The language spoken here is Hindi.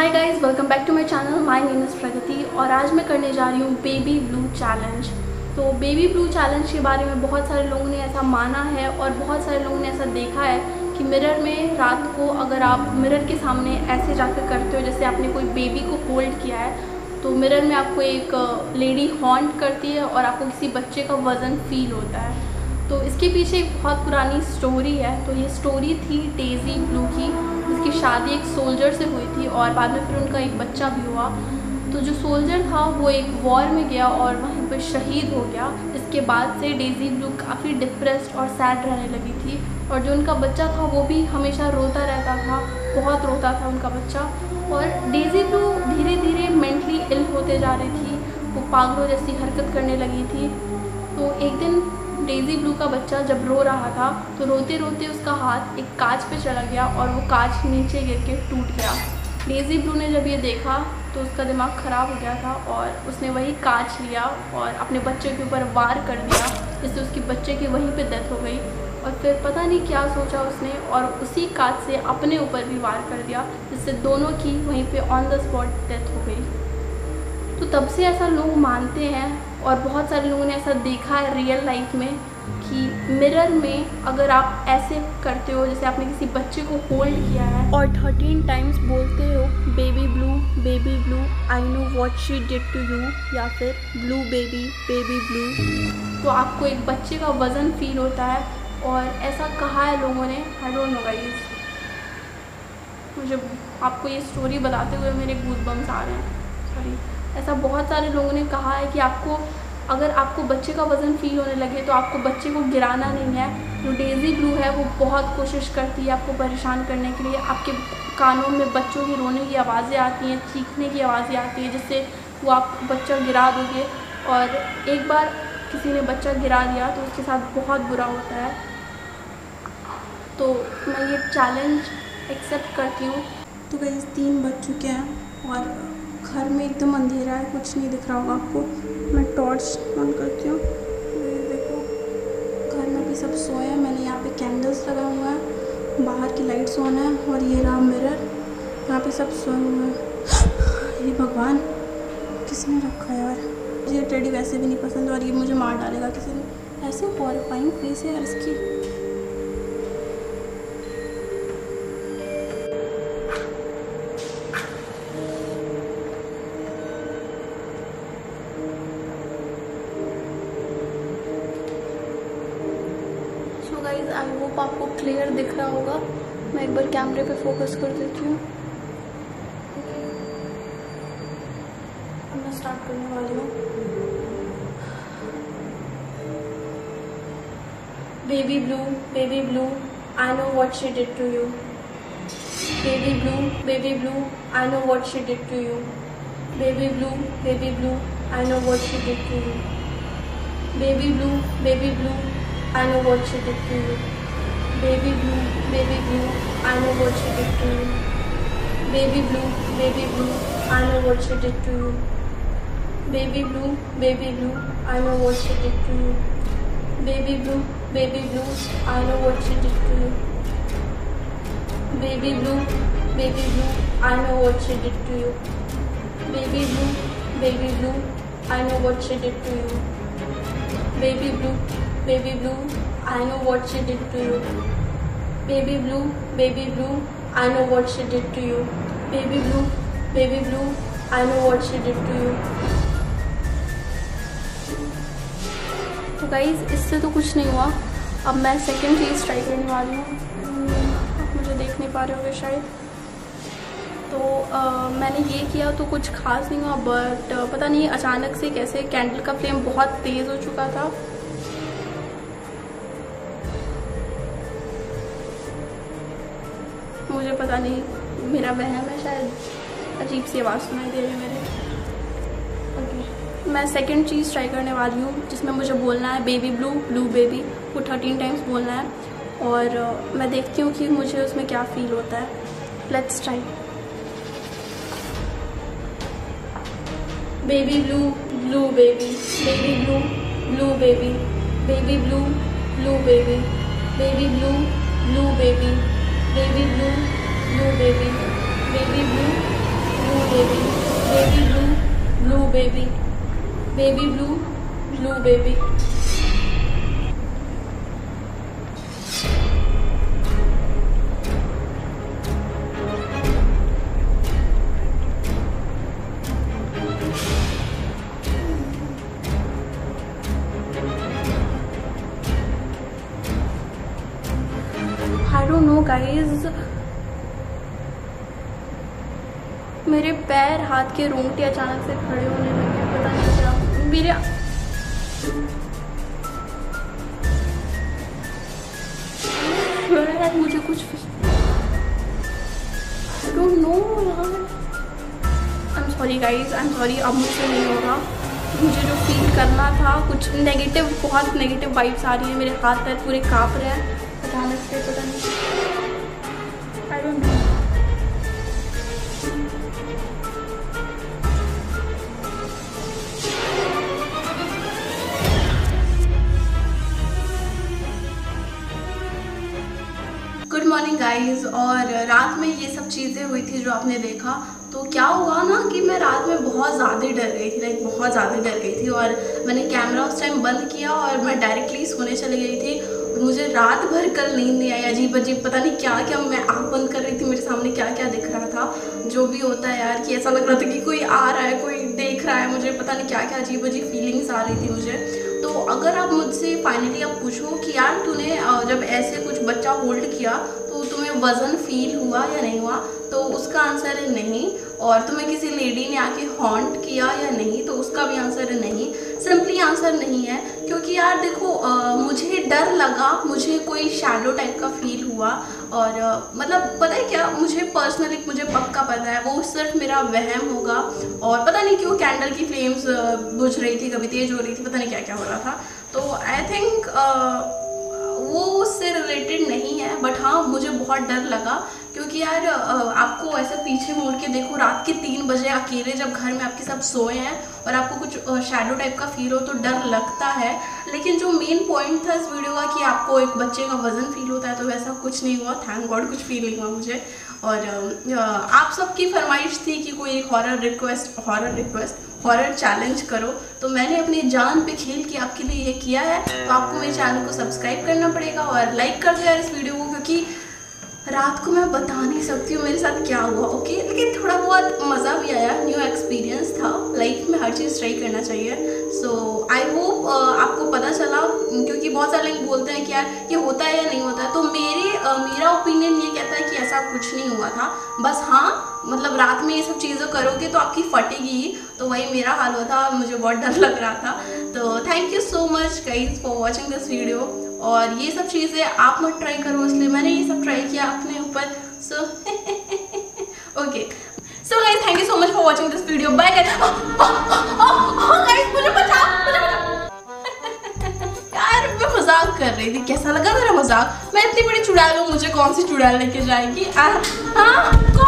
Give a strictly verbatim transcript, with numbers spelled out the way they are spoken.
Hi guys, welcome back to my channel. My name is Pragati और आज मैं करने जा रही हूँ बेबी ब्लू चैलेंज। तो बेबी ब्लू चैलेंज के बारे में बहुत सारे लोगों ने ऐसा माना है और बहुत सारे लोगों ने ऐसा देखा है कि मिरर में रात को अगर आप मिरर के सामने ऐसे जाकर करते हो जैसे आपने कोई बेबी को होल्ड किया है, तो मिरर में आपको एक लेडी हॉन्ट करती है और आपको किसी बच्चे का वज़न फील होता है। तो इसके पीछे एक बहुत पुरानी स्टोरी है। तो ये स्टोरी थी डेज़ी ब्लू की, जिसकी शादी एक सोल्जर से हुई थी और बाद में फिर उनका एक बच्चा भी हुआ। तो जो सोल्जर था वो एक वॉर में गया और वहीं पर शहीद हो गया। इसके बाद से डेज़ी ब्लू काफ़ी डिप्रेस्ड और सैड रहने लगी थी और जो उनका बच्चा था वो भी हमेशा रोता रहता था, बहुत रोता था उनका बच्चा। और डेज़ी ब्लू धीरे धीरे मेंटली इल होते जा रही थी, वो पागलों जैसी हरकत करने लगी थी। तो एक दिन डेज़ी ब्लू का बच्चा जब रो रहा था तो रोते रोते उसका हाथ एक कांच पे चला गया और वो कांच नीचे गिर के टूट गया। डेज़ी ब्लू ने जब ये देखा तो उसका दिमाग ख़राब हो गया था और उसने वही कांच लिया और अपने बच्चे के ऊपर वार कर दिया, जिससे उसके बच्चे की वहीं पे डेथ हो गई। और फिर पता नहीं क्या सोचा उसने और उसी कांच से अपने ऊपर भी वार कर दिया, जिससे दोनों की वहीं पे ऑन द स्पॉट डेथ हो गई। तो तब से ऐसा लोग मानते हैं और बहुत सारे लोगों ने ऐसा देखा है रियल लाइफ में कि मिरर में अगर आप ऐसे करते हो जैसे आपने किसी बच्चे को होल्ड किया है और थर्टीन टाइम्स बोलते हो baby blue baby blue I know what she did to you, या फिर ब्लू बेबी बेबी ब्लू, तो आपको एक बच्चे का वज़न फील होता है। और ऐसा कहा है लोगों ने, आई डोंट नो गाइस, मुझे आपको ये स्टोरी बताते हुए मेरे गूज़बम्स आ रहे हैं, सॉरी। ऐसा बहुत सारे लोगों ने कहा है कि आपको अगर आपको बच्चे का वज़न फील होने लगे तो आपको बच्चे को गिराना नहीं है। जो डेज़ी ब्लू है वो बहुत कोशिश करती है आपको परेशान करने के लिए। आपके कानों में बच्चों की रोने की आवाज़ें आती हैं, चीखने की आवाज़ें आती हैं, जिससे वो आप बच्चा गिरा दोगे। और एक बार किसी ने बच्चा गिरा दिया तो उसके साथ बहुत बुरा होता है। तो मैं ये चैलेंज एक्सेप्ट करती हूँ। तो गाइस तीन बज चुके हैं और घर में एकदम अंधेरा है, कुछ नहीं दिख रहा होगा आपको। मैं टॉर्च ऑन करती हूँ। ये देखो घर में भी सब सोए हैं। मैंने यहाँ पे कैंडल्स लगा हुआ है, बाहर की लाइट्स ऑन है और ये रहा मिरर, यहाँ पे सब सोए हुए हैं। ये भगवान किसने रखा है यार, मुझे टेडी वैसे भी नहीं पसंद और ये मुझे मार डालेगा किसी ने। ऐसे हॉरिफाइंग फेस है यार इसकी। गाइस आई होप आपको क्लियर दिख रहा होगा। मैं एक बार कैमरे पे फोकस कर देती हूँ। मैं स्टार्ट करने वाली हूँ। Baby blue baby blue I know what she did to you, baby blue baby blue I know what she did to you, baby blue baby blue I know what she did to you, baby blue baby blue I know what she did to you, baby blue, baby blue. I know what she did to you, baby blue, baby blue. I know what she did to you, baby blue, baby blue. I know what she did to you, baby blue, baby blue. I know what she did to you, baby blue, baby blue. I know what she did to you, baby blue, baby blue. I know what she did to you, baby blue. Baby blue, I know what she did to you, baby blue, baby blue. I know what she did to you, baby blue, baby blue. I know what she did to you. तो गाइज इससे तो कुछ नहीं हुआ। अब मैं सेकंड चीज़ ट्राई करने वाली हूँ। आप मुझे देख नहीं पा रहे होंगे शायद। तो आ, मैंने ये किया तो कुछ खास नहीं हुआ, बट पता नहीं अचानक से कैसे कैंडल का फ्लेम बहुत तेज़ हो चुका था। मुझे पता नहीं मेरा वहम है, शायद अजीब सी आवाज़ सुनाई दे रही है मेरे। ओके, मैं सेकंड चीज़ ट्राई करने वाली हूँ जिसमें मुझे बोलना है बेबी ब्लू ब्लू बेबी, वो थर्टीन टाइम्स बोलना है और uh, मैं देखती हूँ कि मुझे उसमें क्या फील होता है। Let's try. Baby blue blue baby, baby blue blue baby, baby blue blue baby, baby blue blue baby, baby blue blue baby, baby blue blue baby, baby blue, blue baby, baby blue, blue baby. I don't know guys, मेरे पैर हाथ के रोंगटे अचानक से खड़े होने लगे, पता नहीं क्या मेरे मुझे कुछ I don't know यार। I'm sorry guys, I'm sorry, अब मुझसे नहीं होगा। मुझे जो फील करना था, कुछ नेगेटिव, बहुत नेगेटिव वाइब्स आ रही है, मेरे हाथ पैर पूरे कांप रहे हैं अचानक से, पता नहीं I don't know। Good morning guys. और रात में ये सब चीज़ें हुई थी जो आपने देखा, तो क्या हुआ ना कि मैं रात में बहुत ज़्यादा डर गई थी, लाइक बहुत ज़्यादा डर गई थी। और मैंने कैमरा उस टाइम बंद किया और मैं डायरेक्टली सोने चली गई थी। मुझे रात भर कल नींद नहीं आई, अजीब अजीब पता नहीं क्या क्या, मैं आँख बंद कर रही थी, मेरे सामने क्या क्या दिख रहा था, जो भी होता है यार, कि ऐसा लग रहा था कि कोई आ रहा है, कोई देख रहा है मुझे, पता नहीं क्या क्या अजीब अजीब फीलिंग्स आ रही थी मुझे। तो अगर आप मुझसे फाइनली आप पूछो कि यार तूने जब ऐसे कुछ बच्चा होल्ड किया तो तुम्हें वज़न फील हुआ या नहीं हुआ, तो उसका आंसर है नहीं। और तुम्हें किसी लेडी ने आके हॉन्ट किया या नहीं, तो उसका भी आंसर है नहीं। सिंपली आंसर नहीं है, क्योंकि यार देखो आ, मुझे डर लगा, मुझे कोई शैडो टाइप का फील हुआ। और आ, मतलब पता है क्या, मुझे पर्सनली मुझे पक्का पता है वो सिर्फ मेरा वहम होगा। और पता नहीं क्यों कैंडल की फ्लेम्स बुझ रही थी, कभी तेज हो रही थी, पता नहीं क्या क्या हो रहा था। तो आई थिंक वो उससे रिलेटेड नहीं है, बट हाँ मुझे बहुत डर लगा, क्योंकि यार आपको ऐसे पीछे मुड़ के देखो, रात के तीन बजे अकेले जब घर में आपके सब सोए हैं और आपको कुछ शैडो टाइप का फील हो तो डर लगता है। लेकिन जो मेन पॉइंट था इस वीडियो का कि आपको एक बच्चे का वज़न फील होता है, तो वैसा कुछ नहीं हुआ, थैंक गॉड कुछ फील नहीं हुआ मुझे। और आप सबकी फरमाइश थी कि कोई horror request horror request horror challenge करो, तो मैंने अपनी जान पे खेल के आपके लिए ये किया है। तो आपको मेरे चैनल को सब्सक्राइब करना पड़ेगा और लाइक कर दो यार इस वीडियो को, क्योंकि रात को मैं बता नहीं सकती हूँ मेरे साथ क्या हुआ, ओके। लेकिन थोड़ा बहुत मज़ा भी आया, न्यू एक्सपीरियंस था, लाइफ में हर चीज़ ट्राई करना चाहिए। सो आई होप आपको पता चला, क्योंकि बहुत सारे लोग बोलते हैं कि यार ये होता है या नहीं होता है। तो मेरे uh, मेरा ओपिनियन ये कहता है कि ऐसा कुछ नहीं हुआ था, बस हाँ मतलब रात में ये सब चीज़ें करोगे तो आपकी फटेगी, तो वही मेरा हाल हुआ था, मुझे बहुत डर लग रहा था। तो thank you so much guys for watching this video. और ये सब चीज़ें आप मत ट्राई करो, इसलिए मैंने ये सब ट्राई किया अपने ऊपर। So okay, so guys thank you so much for watching this video, bye guys. मुझे बचाओ, मुझे बचाओ। यार मैं मजाक कर रही थी, कैसा लगा मेरा मजाक? मैं इतनी बड़ी चुड़ैल हूँ, मुझे कौन सी चुड़ैल लेके जाएगी? हाँ